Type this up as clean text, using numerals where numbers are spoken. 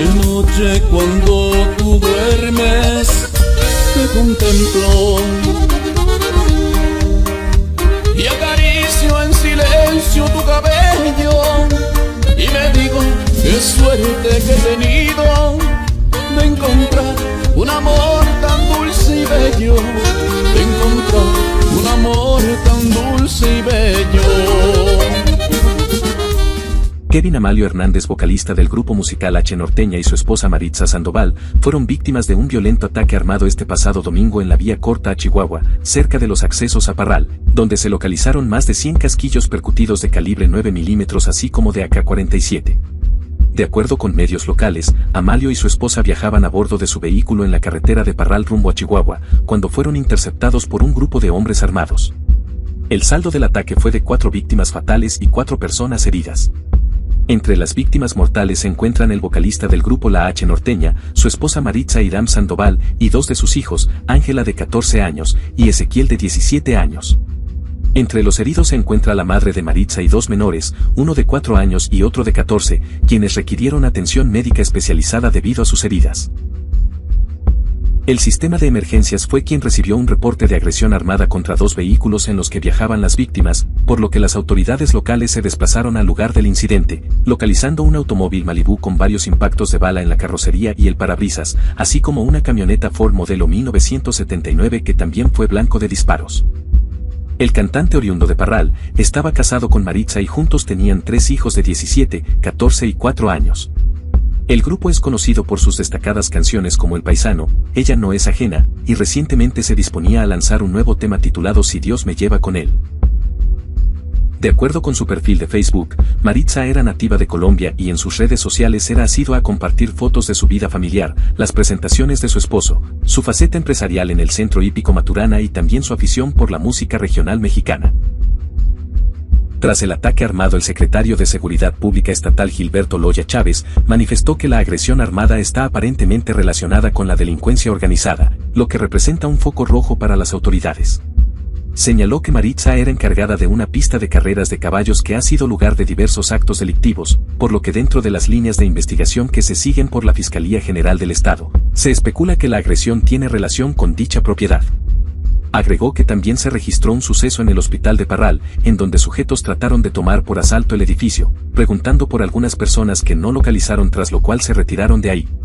noche cuando tú duermes te contemplo y acaricio en silencio tu cabello y me digo qué suerte que he tenido de encontrar un amor tan dulce y bello, de encontrar un amor tan dulce y bello. Kevin Amalio Hernández, vocalista del grupo musical H Norteña, y su esposa Maritza Sandoval, fueron víctimas de un violento ataque armado este pasado domingo en la vía corta a Chihuahua, cerca de los accesos a Parral, donde se localizaron más de 100 casquillos percutidos de calibre 9 milímetros así como de AK-47. De acuerdo con medios locales, Amalio y su esposa viajaban a bordo de su vehículo en la carretera de Parral rumbo a Chihuahua, cuando fueron interceptados por un grupo de hombres armados. El saldo del ataque fue de 4 víctimas fatales y 4 personas heridas. Entre las víctimas mortales se encuentran el vocalista del grupo La H Norteña, su esposa Maritza Irán Sandoval y 2 de sus hijos, Ángela de 14 años y Ezequiel de 17 años. Entre los heridos se encuentra la madre de Maritza y 2 menores, uno de 4 años y otro de 14, quienes requirieron atención médica especializada debido a sus heridas. El sistema de emergencias fue quien recibió un reporte de agresión armada contra 2 vehículos en los que viajaban las víctimas, por lo que las autoridades locales se desplazaron al lugar del incidente, localizando un automóvil Malibu con varios impactos de bala en la carrocería y el parabrisas, así como una camioneta Ford modelo 1979 que también fue blanco de disparos. El cantante oriundo de Parral estaba casado con Maritza y juntos tenían 3 hijos de 17, 14 y 4 años. El grupo es conocido por sus destacadas canciones como El Paisano, Ella no es ajena, y recientemente se disponía a lanzar un nuevo tema titulado Si Dios me lleva con él. De acuerdo con su perfil de Facebook, Maritza era nativa de Colombia y en sus redes sociales era asidua a compartir fotos de su vida familiar, las presentaciones de su esposo, su faceta empresarial en el Centro Hípico Maturana y también su afición por la música regional mexicana. Tras el ataque armado, el secretario de Seguridad Pública Estatal Gilberto Loya Chávez manifestó que la agresión armada está aparentemente relacionada con la delincuencia organizada, lo que representa un foco rojo para las autoridades. Señaló que Maritza era encargada de una pista de carreras de caballos que ha sido lugar de diversos actos delictivos, por lo que dentro de las líneas de investigación que se siguen por la Fiscalía General del Estado, se especula que la agresión tiene relación con dicha propiedad. Agregó que también se registró un suceso en el hospital de Parral, en donde sujetos trataron de tomar por asalto el edificio, preguntando por algunas personas que no localizaron, tras lo cual se retiraron de ahí.